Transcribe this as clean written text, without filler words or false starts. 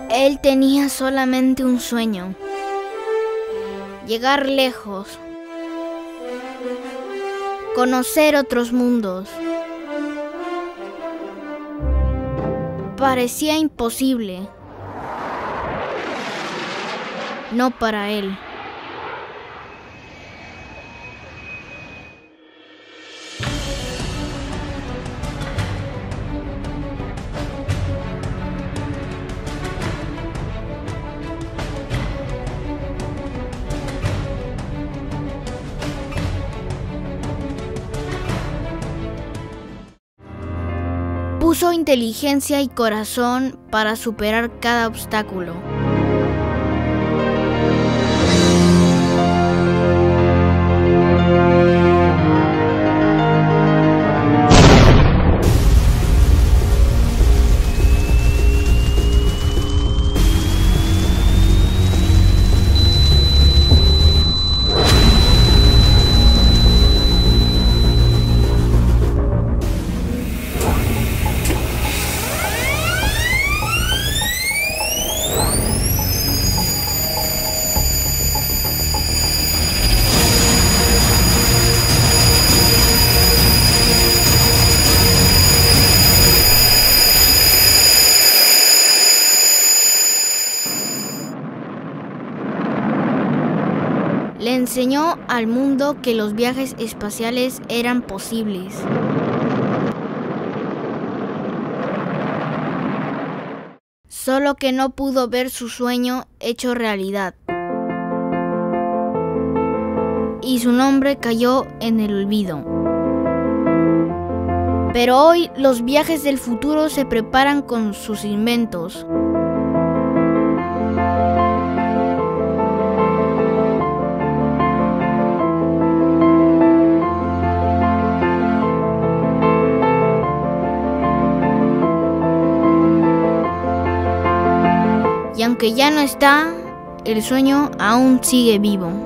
Él tenía solamente un sueño: llegar lejos, conocer otros mundos. Parecía imposible, no para él. Puso inteligencia y corazón para superar cada obstáculo. Le enseñó al mundo que los viajes espaciales eran posibles. Solo que no pudo ver su sueño hecho realidad. Y su nombre cayó en el olvido. Pero hoy los viajes del futuro se preparan con sus inventos. Y aunque ya no está, el sueño aún sigue vivo.